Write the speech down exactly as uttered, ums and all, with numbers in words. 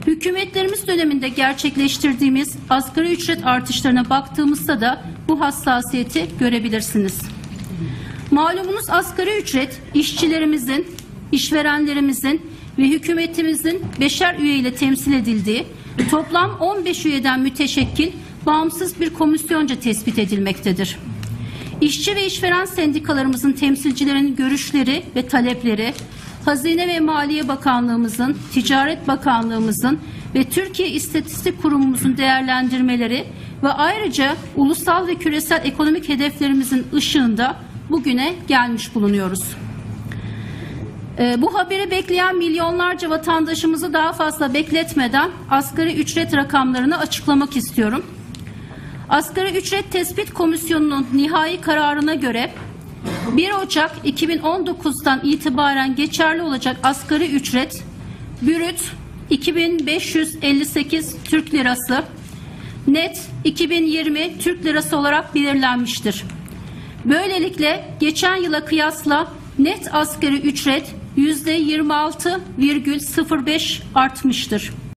Hükümetlerimiz döneminde gerçekleştirdiğimiz asgari ücret artışlarına baktığımızda da bu hassasiyeti görebilirsiniz. Malumunuz asgari ücret işçilerimizin, işverenlerimizin ve hükümetimizin beşer üye ile temsil edildiği toplam on beş üyeden müteşekkil bağımsız bir komisyonca tespit edilmektedir. İşçi ve işveren sendikalarımızın temsilcilerinin görüşleri ve talepleri, Hazine ve Maliye Bakanlığımızın, Ticaret Bakanlığımızın ve Türkiye İstatistik Kurumumuzun değerlendirmeleri ve ayrıca ulusal ve küresel ekonomik hedeflerimizin ışığında bugüne gelmiş bulunuyoruz. Bu haberi bekleyen milyonlarca vatandaşımızı daha fazla bekletmeden asgari ücret rakamlarını açıklamak istiyorum. Asgari Ücret Tespit Komisyonu'nun nihai kararına göre bir Ocak iki bin on dokuz'dan itibaren geçerli olacak asgari ücret brüt iki bin beş yüz elli sekiz Türk Lirası, net iki bin yirmi Türk Lirası olarak belirlenmiştir. Böylelikle geçen yıla kıyasla net asgari ücret yüzde yirmi altı virgül sıfır beş artmıştır.